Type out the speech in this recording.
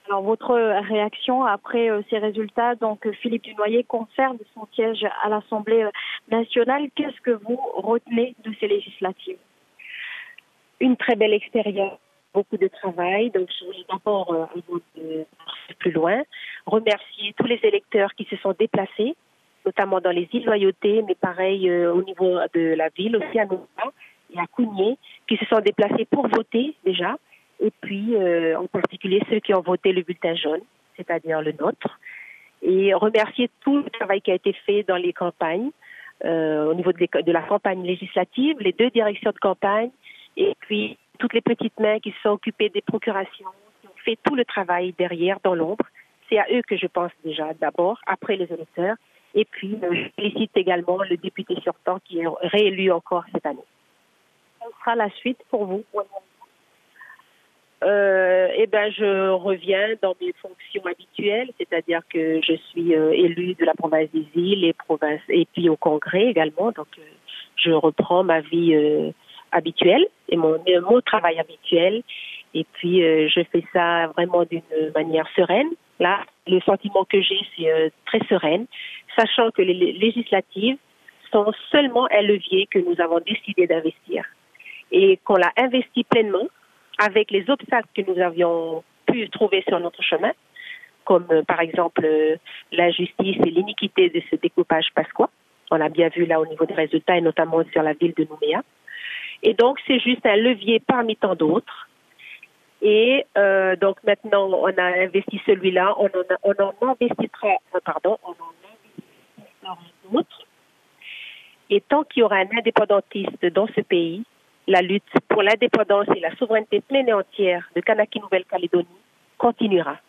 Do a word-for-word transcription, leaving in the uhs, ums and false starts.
Alors, votre réaction après euh, ces résultats, donc euh, Philippe Dunoyer conserve son siège à l'Assemblée nationale. Qu'est-ce que vous retenez de ces législatives? Une très belle expérience, beaucoup de travail. Donc, je voulais d'abord, euh, avant de passer plus loin, remercier tous les électeurs qui se sont déplacés, notamment dans les îles Loyauté, mais pareil euh, au niveau de la ville aussi à Nouméa et à Cougnier, qui se sont déplacés pour voter déjà. Et puis, euh, en particulier, ceux qui ont voté le bulletin jaune, c'est-à-dire le nôtre. Et remercier tout le travail qui a été fait dans les campagnes, euh, au niveau de, de la campagne législative, les deux directions de campagne, et puis toutes les petites mains qui se sont occupées des procurations, qui ont fait tout le travail derrière, dans l'ombre. C'est à eux que je pense déjà d'abord, après les électeurs. Et puis, euh, je félicite également le député sortant qui est réélu encore cette année. Quelle sera la suite pour vous? Euh, eh ben, je reviens dans mes fonctions habituelles, c'est-à-dire que je suis euh, élue de la province des îles et province et puis au Congrès également. Donc, euh, je reprends ma vie euh, habituelle et mon, mon travail habituel. Et puis, euh, je fais ça vraiment d'une manière sereine. Là, le sentiment que j'ai, c'est euh, très sereine, sachant que les législatives sont seulement un levier que nous avons décidé d'investir et qu'on l'a investi pleinement avec les obstacles que nous avions pu trouver sur notre chemin, comme euh, par exemple euh, l'injustice et l'iniquité de ce découpage pasquois. On l'a bien vu là au niveau des résultats et notamment sur la ville de Nouméa. Et donc, c'est juste un levier parmi tant d'autres. Et euh, donc, maintenant, on a investi celui-là, on en, a, on en investira, pardon, on en investira d'autres. Et tant qu'il y aura un indépendantiste dans ce pays, la lutte pour l'indépendance et la souveraineté pleine et entière de Kanaki Nouvelle-Calédonie continuera.